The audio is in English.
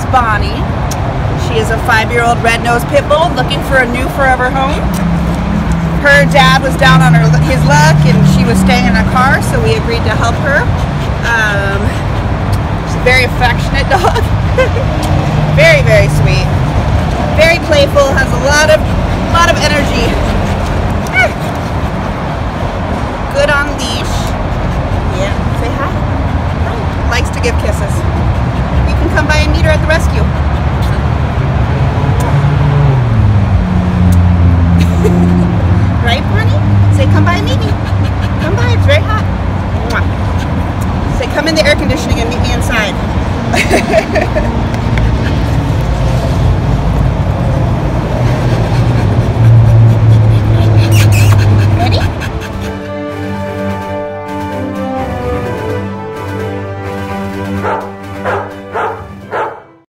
Bonnie. She is a 5-year-old red-nosed pit bull looking for a new forever home. Her dad was down on his luck and she was staying in a car, so we agreed to help her. She's a very affectionate dog. Very, very sweet. Very playful, has a lot of energy. Good on leash. Yeah, say hi. Likes to give kisses. You can come by and meet her at the rescue. Right, Bonnie? Say, come by and meet me. Come by, it's very hot. Say, come in the air conditioning and meet me inside.